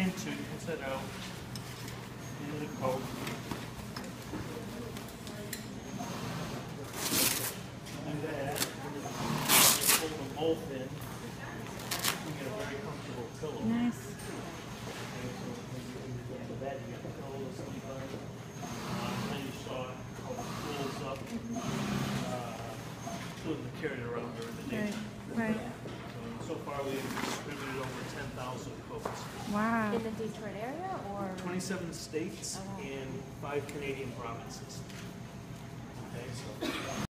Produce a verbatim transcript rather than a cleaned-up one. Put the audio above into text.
into, you can set out into the coat. Do that, pull them both in. You get a very comfortable pillow. Nice. Okay, so when you when you get to bed, you get the pillow to sleep on. Uh, then you saw how it pulls up, uh, so it can carry it around during the day. Right. Right. So, so far, we've distributed over ten thousand coats. Wow. In the Detroit area or? twenty-seven states Oh, wow. and five Canadian provinces. Okay, so.